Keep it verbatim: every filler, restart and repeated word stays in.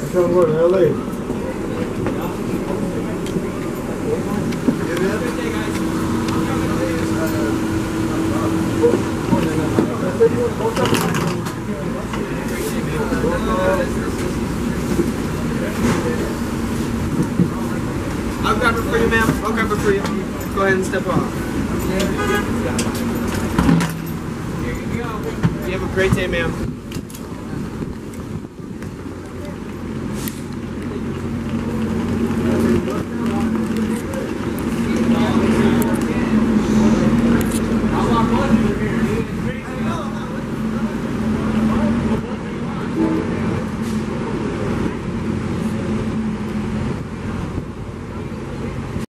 trying to go to L A. I'll grab it for you, ma'am. I'll grab it for you. Go ahead and step off. You have a great day, ma'am.